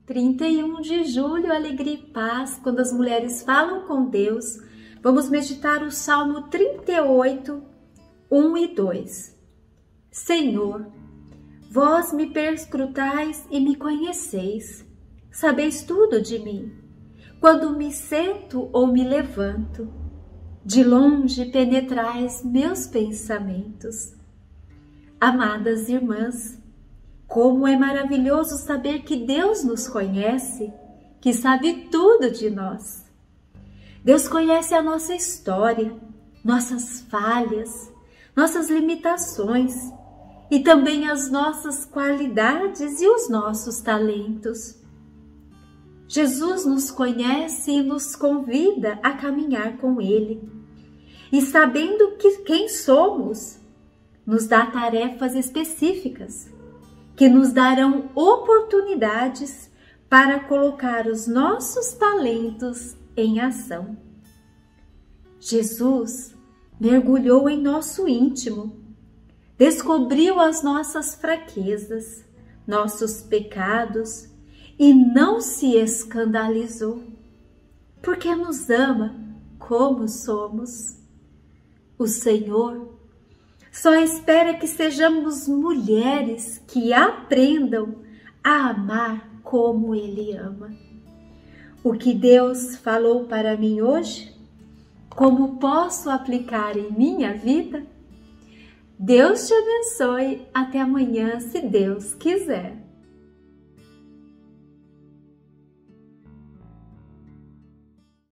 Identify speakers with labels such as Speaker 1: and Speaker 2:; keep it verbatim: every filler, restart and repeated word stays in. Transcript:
Speaker 1: trinta e um de julho, alegria e paz, quando as mulheres falam com Deus, vamos meditar o Salmo trinta e oito, um e dois. Senhor, vós me perscrutais e me conheceis, sabeis tudo de mim. Quando me sento ou me levanto, de longe penetrais meus pensamentos. Amadas irmãs, como é maravilhoso saber que Deus nos conhece, que sabe tudo de nós. Deus conhece a nossa história, nossas falhas, nossas limitações e também as nossas qualidades e os nossos talentos. Jesus nos conhece e nos convida a caminhar com Ele. E sabendo que quem somos, nos dá tarefas específicas, que nos darão oportunidades para colocar os nossos talentos em ação. Jesus mergulhou em nosso íntimo, descobriu as nossas fraquezas, nossos pecados e não se escandalizou, porque nos ama como somos. O Senhor só espera que sejamos mulheres que aprendam a amar como Ele ama. O que Deus falou para mim hoje, como posso aplicar em minha vida? Deus te abençoe. Até amanhã, se Deus quiser.